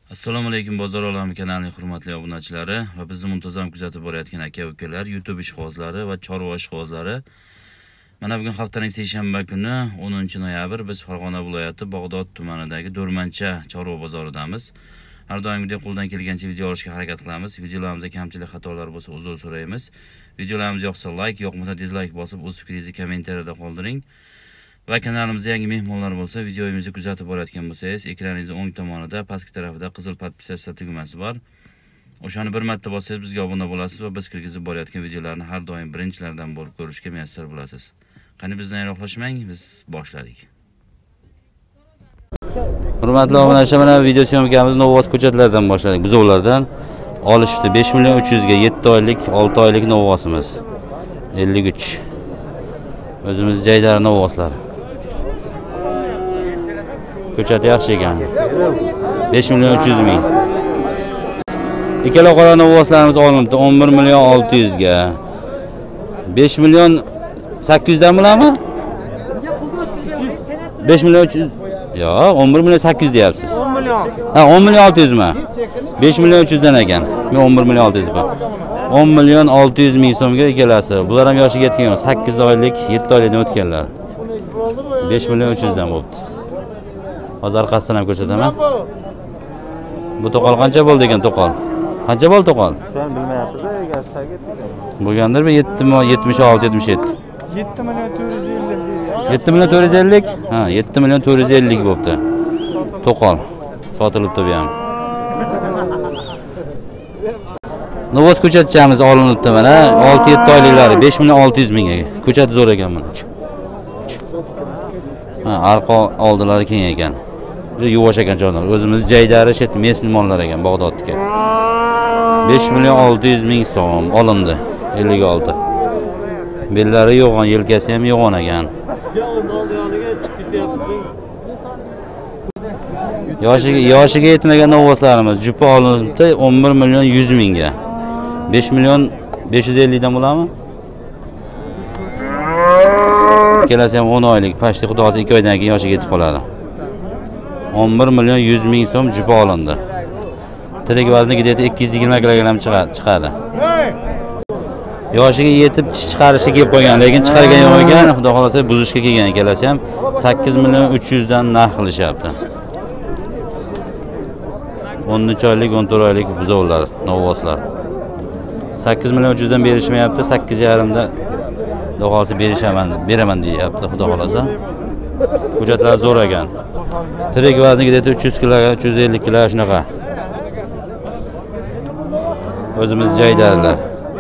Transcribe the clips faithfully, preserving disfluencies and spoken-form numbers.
Assalomu alaykum bozor olami kanalining hurmatli obunachilari va bizni muntazam kuzatib borayotgan aka-ukalar, YouTube ishqibozlari va chorva ishqibozlari. Mana bugun haftaning seshanba kuni o'ninchi noyabr biz Farg'ona viloyati Bog'dod tumanidagi Do'rmancha chorva bozoridamiz. Har doimgidek qo'ldan kelgancha video olishga harakat qilamiz. Videolarimizda kamchilik xatolar bo'lsa uzr so'raymiz. Videolarimiz yoqsa like, yoqmasa dislike bosib o'z fikringizni kommentariyada qoldiring. Va kanalimizda yangi mehmonlar bo'lsa, videomizni kuzatib borayotgan bo'lsangiz, ekraningizning o'ng tomonida pastki tarafida qizil podpisatsiya tugmasi bor. O'shani bir marta bossangiz bizga obuna bo'lasiz va biz kirgizib borayotgan videolarni har doim birinchilardan bo'lib ko'rishga muyassar bo'lasiz. Qani bizdan yiroqlashmang, biz boshladik. Hurmatli obunachilar, mana video syomkamiz Novoz ko'chatlardan boshladik. Buzovlardan olishdi besh million uch yuz ga yetti oylik, olti oylik Novosimiz. ellik uch. O'zimiz Jaydar Novoslar. Ko'chat yaxshi ekan. besh million uch yuz ming. Ikkala qora Novoslarimiz olinibdi o'n bir million olti yuz ga. besh million sakkiz yuz dan bilanmi? besh million uch yuz. Yo'q, o'n bir million sakkiz yuz deyapsiz. o'n million. Ha, o'n million olti yuz mi? besh million uch yuz dan ekan. Men o'n bir million olti yuz bor. o'n million olti yuz ming so'mga ikkalasi. Bular ham yoshiga yetgan, sakkiz oylik, yetti oylikdan o'tganlar. besh million uch yuz dan bo'libdi. Hozir orqasidan ham ko'rsataman. Bu to'qol qancha bo'ldi ekan to'qol? Qancha bo'ldi to'qol? Sen bilmayapsiz-da, gazetaga ketgan. Bo'lgandir bir yetti yetmish olti yetmish yetti. yetti million to'rt yuz ellik. yetti million to'rt yuz ellik? Ha, yetti million to'rt yuz ellik bo'libdi. To'qol. Sotilibdi bu ham. Novoz ko'chatchamiz olinibdi mana olti yetti oyliklari besh million olti yuz ming ga. Ko'chat zo'r ekan buni. Ha, arqa oldilari keng ekan. Yuvosh ekan jonlar. O'zimiz Jaydari shet meslimonlar ekan Bog'dodga. besh million olti yuz ming so'm olindi. ellik olti. Bellari yo'g'on, yelkasi ham yo'g'on ekan. Yoshiga yoshiga yetmagan Novoslarimiz jupa olinibdi o'n bir million yuz ming ga. besh million besh yuz ellik dan bo'ladimi? Kelasi ham o'n oylik, pashti xudosi ikki oydan keyin yoshiga yetib qoladi. o'n bir million yuz ming so'm jupa olindi. Tirik vazni gideti ikki yuz yigirma kilogramm chiqadi. Yoshiga yetib chiqarishga kelib qo'ygan, lekin chiqargan yo'q ekan, xudo xolasa buzishga kelgan kelasi ham sakkiz million uch yuz dan narx qilishyapti. o'n uch oylik, o'n to'rt oylik buzovlar, Novoslar. sakkiz million uch yuz dan berishmayapti, sakkiz yarim da xudo xolasa berishaman, beraman deyapti, xudo xolasa. Hujjatlar zo'r ekan. Tirik vazniga deta uch yuz kiloga, uch yuz ellik kilo shunaqa. O'zimiz Jaydarlar.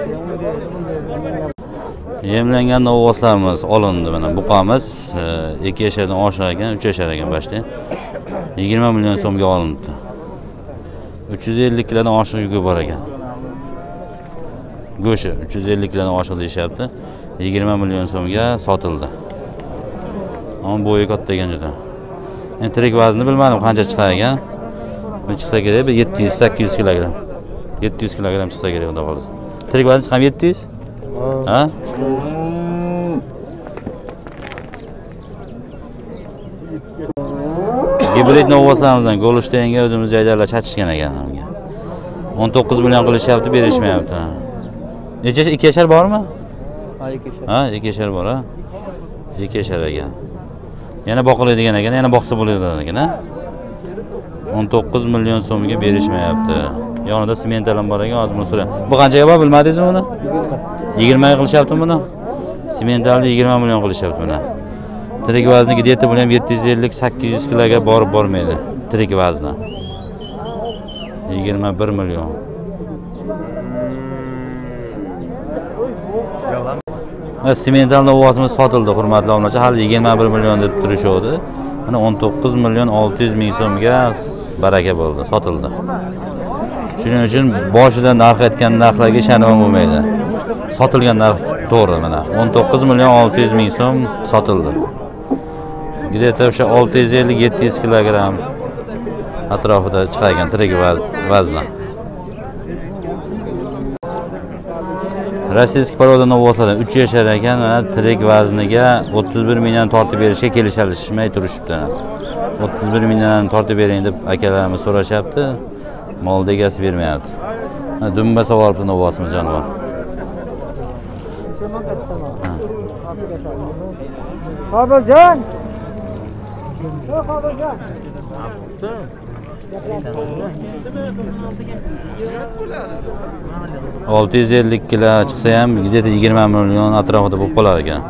Yemlangan Novoslarimiz olindi mana. Buqamiz ikki yashardan oshar ekan, uch yashar ekan bashta. yigirma million so'mga olindi. uch yuz ellik kilodan oshiq yuki bor ekan. Go'shi uch yuz ellik kilodan oshiq deyishyapti. yigirma million so'mga sotildi. Ammo bo'yi katta ekan juda. Men tirik vazni bilmadim qancha chiqar ekan. Bu chiqsa kerak bir yetti yuz sakkiz yuz kilogramm. yetti yuz kilogramm chiqsa kerak xudo xolasa. Tirik vazni chiqam yetti yuz? Ha? Gibrid Novoslarimizdan Golishtenga o'zimiz Jaydarlar chatishgan ekan hamga. o'n to'qqiz million qilishyapti, berishmayapti. Necha ikki yashar bormi? Ha, ikki yashar. Ha, ikki yashar bor, ha. ikki yashar ekan. Yana boqiladigan ekan, yana boqsa bo'ladigan ekan, ha. o'n to'qqiz million so'mga berishmayapti. Yonida semental ham bor ekan, hozir buni so'rayman. Bu qanchaga bor, bilmadingizmi buni? yigirma ga qilishyaptimi buni? Sementalni yigirma million qilishyapti buni. Tirik vaznigi diyeta bilan ham yetti yuz ellik sakkiz yuz kiloga borib bormaydi. Tirik vazni. yigirma bir million. Va semental Novosimiz sotildi, hurmatli obunachilar. Hali yigirma bir million deb turishdi. Mana o'n to'qqiz million olti yuz ming so'mga baraka bo'ldi, sotildi. Shuning uchun boshida narx aytgan narxlarga ishonib bo'lmaydi. Sotilgan narx to'g'ri mana. o'n to'qqiz million olti yuz ming so'm sotildi. Gideta o'sha olti yuz ellik yetti yuz kilogramm atrofida chiqargan tirik vazni. Rossiyskiy poroda Novoslardan uch yashar ekan, mana tirik vazniga o'ttiz bir mingdan tortib berishga kelishishmay turishibdi. o'ttiz bir mingdan tortib bering deb akalarimiz so'rashyapti. Molda egasi bermayapti. Ha, dumba savolibdi novosimi jonivor. Qobiljon. Qobiljon. olti yuz ellik kilo chiqsa ham yigirma million atrofida bo'lib qolar ekan.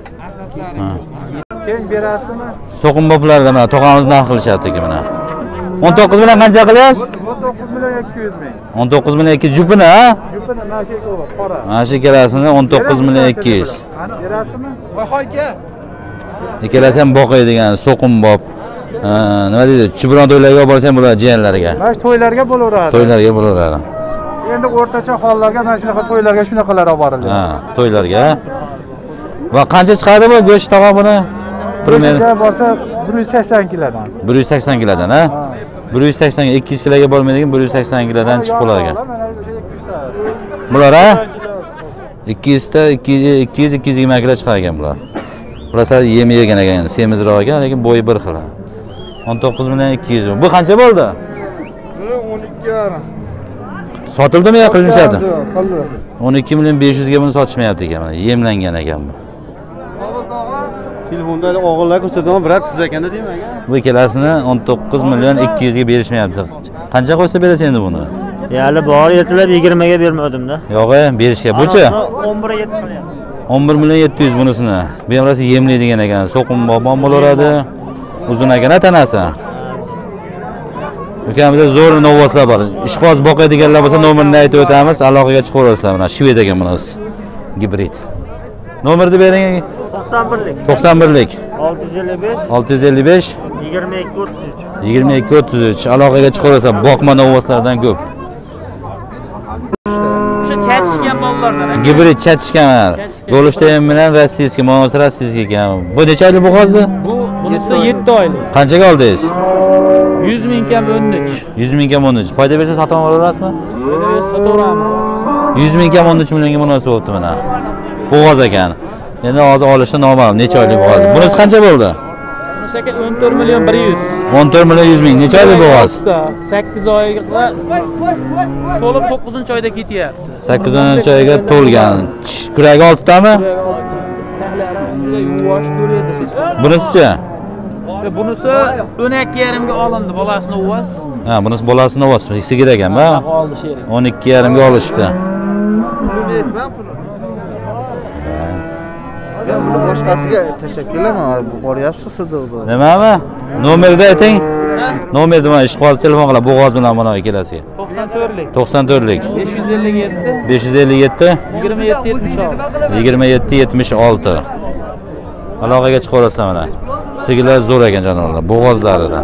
Keyin berasizmi? So'qinboplarga mana tog'amiz narx qilishyapti mana. o'n to'qqiz million qancha qilyapsiz? o'n to'qqiz million ikki yuz ming. o'n to'qqiz million ikki yuz jupini, ha? Jupini mana shu qora. Mana shu ikkalasini o'n to'qqiz million ikki yuz. Berasizmi? Voyxoyga. Ikkalasi ham boqaydigan so'qinbop. Nima deydi? Chibron to'ylarga olib borsam bo'ladi jiyanlarga. Mana shu to'ylarga bo'laveradi. To'ylarga bo'laveradi. Endi o'rtacha hollarga mana shunaqa to'ylarga shunaqalar olib boriladi. Ha, to'ylarga. Va qancha chiqadi bu go'sht tog'a buni? Primerga borsa bir yuz sakson kilodan. bir yuz sakson kilodan, ha? bir yuz sakson ikki yuz kiloga bormaydigan bir yuz sakson kilodan chiqib qolar ekan. Bular ha? ikki yuz ta ikki yuz ikki yuz yigirma kilo chiqar ekan bular. Bular sal yem yegan ekan, semizroq ekan, lekin bo'yi bir xil. o'n to'qqiz million ikki yuz. Bu qancha bo'ldi? Bu o'n ikki yarim. Sotildimi yo qilinishadi? Qildi. o'n ikki million besh yuz ga buni sotishmayapti ekan, mana yemlangan ekan bu. Telefonda o'g'illar ko'rsatgan brat siz ekanda deyman aka. Bu ikkalasini o'n to'qqiz million ikki yuz ga berishmayapti. Qancha qo'ysa berasiz endi buni? Yali bor, ertalab yigirma ga bermadim-da. Yo'q-e, berishga. Buchi? o'n bir ga yetti qilyapti. o'n bir million yetti yuz bunisini. Bu ham rosa yemlaydigan ekan. So'qim bobon bo'laveradi. Uzun ekan tanasi. Ukamizda zo'r novoslar bor. Ishqoz boqadiganlar bo'lsa nomerini aytib o'tamiz, aloqaga chiqaverasizlar mana. Shved ekan bunisi. Gibrid. Nomerni bering. to'qson birlik. to'qson birlik. olti yuz ellik besh. olti yuz ellik besh. yigirma ikki o'ttiz uch. yigirma ikki o'ttiz uch. Aloqaga chiqaverasizlar. Boqma novoslardan ko'p. O'sha chachishgan bolalardan. Gibrid chatishgan. Bo'lishda ham bilan rossiyskiy, mo'ng'ol rossiyskiy ekan. Bu necha oylik bu hozir? Bu bunisi yetti oylik. Qanchaga oldingiz? yuz ming kam o'n uch. yuz ming kam o'n uch. Foyda bersa sotib olasizmi? Foyda bersa sotaveramiz. yuz ming kam o'n uch millionga munosib bo'libdi mana. Bo'g'oz ekan. Endi hozir olishda noma'lum necha oylik bo'g'oz. Bunisi qancha bo'ldi? Bunisi aka o'n to'rt million bir yuz. o'n to'rt million yuz ming. Necha oylik bo'g'oz? sakkiz oyga to'lib to'qqizinchi oyda ketyapti. sakkizinchi oyga to'lgan. Kuragi oltitami? Yuvosh ko'radi siz. Bunisi-chi? Bunisi o'n ikki yarim ga olindi, bolasini uvas. Ha, bunisi bolasini uvas. Sigir ekanmi? Oldi sherik. o'n ikki yarim ga olishdi. Pulni aytmam pulni. Men buni boshqasiga tashakkurlar, boryapsiz sizda. Nimami? Nomerni ayting. Nomerni mana ishqoz telefon qilib bo'g'oz bilan mana kelasiz. to'qson to'rtlik. to'qson to'rtlik. besh yuz ellik yetti. besh yuz ellik yetti. yigirma yetti yetmish olti. yigirma yetti yetmish olti. Aloqaga chiqaverasizlar mana. Sigirlar zo'r ekan jonivorlar, bo'g'ozlaridan.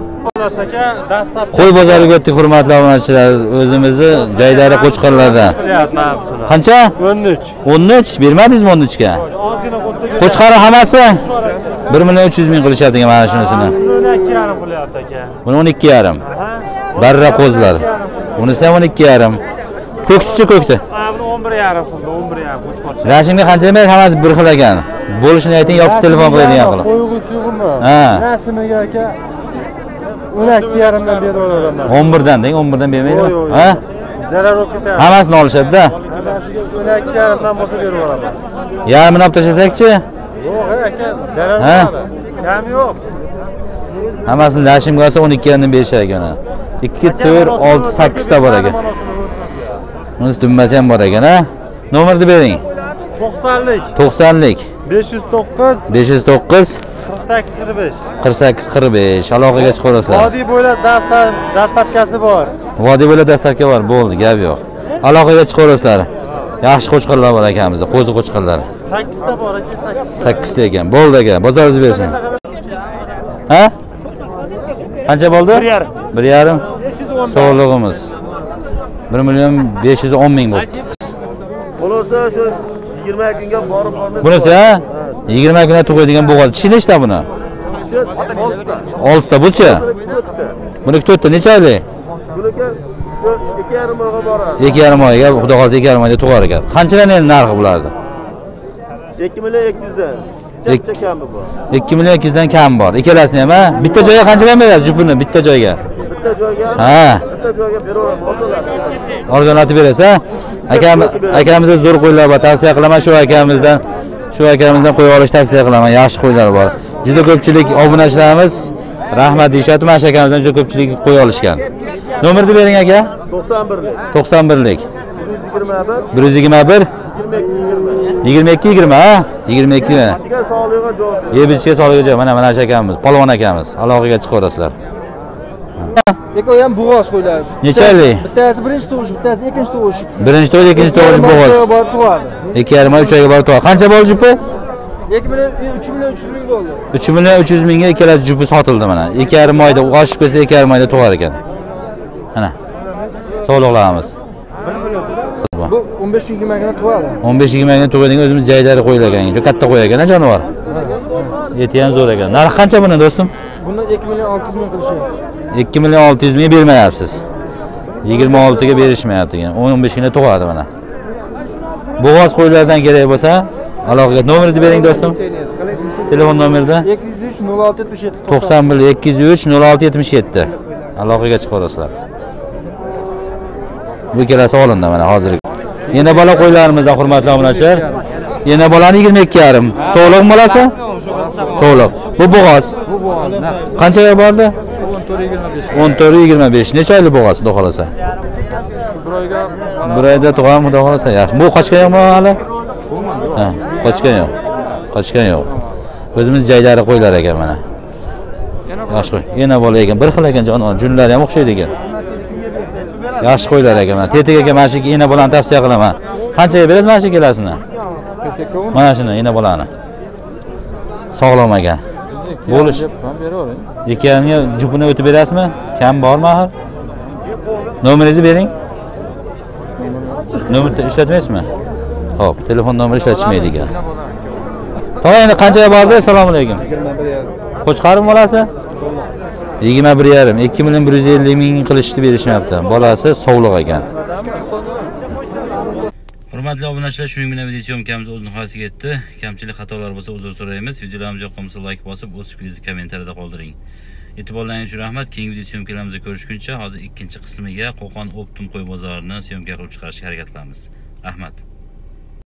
Qo'y bozoriga o'tdik, hurmatli obunachilar. O'zimizni Jaydari Qo'chqorlardan. Qancha? o'n uch. o'n uch bermadingizmi o'n uch ga? Qo'chqori hammasi bir million uch yuz ming qilishyapti mana shunisini. o'n ikki yarim qilyapti aka. Buni o'n ikki yarim. Barra qo'zlar. Bunisi ham o'n ikki yarim. Ko'ktichi ko'kti. Buni o'n bir yarim qildi, o'n bir yarim Qo'chqor. Rashimga qancha beradi? Hammasi bir xil ekan. Bo'lishini ayting, yoki telefon qiladigan qilib. Qo'ygu suyug'imi? Ha. Rashimiga aka o'n ikki yarim dan beraveraman. o'n bir dan deng, o'n bir dan bermaydimi? Ha? Zarar olib ketadi. Hammasini olishadi-da. Hammasiga o'n ikki yarim dan bo'lsa beraveraman. Yarmini olib tashlasak-chi? Yo'q aka, zarar Ha? bo'ladi. Kam yo'q. Hammasini lashimga olsa o'n ikki yarim dan berishar ekan. ikki, to'rt, olti, sakkiz ta bor ekan. Bunisi dumbasi ham bor ekan, ha? Nomerni bering. to'qsonlik. to'qsonlik. besh yuz to'qqiz. besh yuz to'qqiz. qirq sakkiz qirq besh. qirq sakkiz qirq besh. Aloqaga chiqaverasizlar. Vodiy bo'ylab dastab dastabkasi bor. Vodiy bo'ylab dastlabki bor, bo'ldi, gap yo'q. Aloqaga chiqaverasizlar. Yaxshi qo'chqorlar bor akamizda, qo'zi qo'chqorlar. sakkiz ta bor aka, sakkiz. sakkiz ta ekan. Bo'ldi aka, bozoringiz bersin. Ha? Qancha bo'ldi? bir yarim. bir yarim. Sog'lig'imiz. bir million besh yuz o'n ming bo'ldi. Bo'lsa shu yigirma kunga borib borib. Bunisi ha? yigirma kunga tug'adigan bo'g'oz. Kishi nechta buni? Kishi oltita. oltita buchi? Buni to'rtta necha oylik? Buniki shu ikki yarim oyga boradi. ikki yarim oyga, xudo xolasa ikki yarim oyda tug'ar ekan. Qanchadan endi narxi bulardi? ikki million ikki yuz dan. Kichikcha kami bor. ikki million ikki yuz dan kam bor. Ikkalasini ham ha? Bitta joyga qanchadan berasiz jupini? Bitta joyga. Bitta bitta joyga, Ha. bitta joyga beraveramiz, ortalar. Arzonlatib berasiz, ha? Akamiz akamizga zo'r qo'ylar bor. Tavsiya qilaman shu akamizdan. Shu akamizdan qo'y olish tavsiya qilaman. Yaxshi qo'ylar bor. Juda ko'pchilik obunachilarimiz rahmat deyshadi. Mana shu akamizdan juda ko'pchilik qo'y olishgan. Nomerni bering aka. to'qson birlik, to'qson birlik. bir yuz yigirma bir, bir yuz yigirma bir yigirma ikki yigirma. yigirma ikki yigirma ha? yigirma ikki. Sizga sog'lig'iga javob. Yebishga sog'lig'iga javob. Mana mana shu akamiz, polvon akamiz. Aloqaga chiqaverasizlar. Eko ham bug'oz qo'ylar. Necha oylik? Bittasi birinchi tug'ish, bittasi ikkinchi tug'ish. Birinchi to'y, ikkinchi to'y bo'g'oz. Bor tug'adi. ikki yarim oy, uch oyga borib to'y. Qancha bo'ldi jupi? ikki million uch million uch yuz ming bo'ldi. uch million uch yuz mingga ikkalasi jupi sotildi mana. ikki yarim oyda oshib kelsa ikki yarim oyda tug'ar ekan. Mana. Sog'liqlarimiz. Bu o'n besh yigirma ga tug'adi. o'n besh yigirma ga tug'adigan o'zimiz jaydari qo'yilgan. Juda katta qo'y ekan, jonivor. Eti ham zo'r ekan. Narxi qancha buni do'stim? Buni ikki million olti yuz ming qilishyapti. ikki million olti yuz ming bermayapsiz. yigirma olti ga berishmayapti ekan. o'n besh ga tug'adi mana. Bo'g'oz qo'ylardan kerak bo'lsa, aloqaga nomerni bering do'stim. Telefon nomerida ikki yuz uch nol olti yetmish yetti to'qson bir ikki yuz uch nol olti yetmish yetti. Aloqaga chiqaverasizlar. Bu kelasi olindi mana hozir. Yana bola qo'ylarimizda hurmatli obunachilar. Yana bolani yigirma ikki yarim. So'liq bolasi? So'liq. Bu bo'g'oz. Bu bo'g'oz. Qanchaga bordi? o'n to'rt yigirma besh. Necha oylik bo'g'oz xudo xolasa? Bir oyga Bir oyda tug'am xudo xolasa yaxshi. Bu qochgan yo'qmi hali? Ha, qochgan yo'q. Qochgan yo'q. O'zimiz jaylari qo'ylar ekan mana. Yaxshi qo'y. Yana bola ekan, bir xil ekan jonivor. Junlari ham o'xshaydi ekan. Yaxshi qo'ylar ekan mana. Tetik aka mana shu yana bolani tavsiya qilaman. Qanchaga berasiz mana shu kelasini? Mana shuni yana bolani. Sog'lom ekan. Bo'lish. ikki yarimga jupini o'tib berasizmi? Kam bormi axir? Nomeringizni bering. Nomerni ishlatmaysizmi? Xo'p, telefon nomeri ishlatishmaydi ekan. To'g'ri, endi qanchaga bordi? Assalomu alaykum. Qo'chqarim bolasi? yigirma bir yarim. ikki million bir yuz ellik ming qilishni berishmayapti. Bolasi sog'liq ekan. Hurmatli obunachilar, shuning bilan video syomkamiz o'z nihoyasiga yetdi. Kamchilik xatolar bo'lsa uzr so'raymiz. Videolarimiz yoqqan bo'lsa like bosib, o'z fikringizni kommentariyada qoldiring. E'tiborlaringiz uchun rahmat. Keyingi video syomkalarimizda ko'rishguncha hozir ikkinchi qismiga Qo'qon Optum qo'y bozorini syomka qilib chiqarishga harakat qilamiz. Rahmat.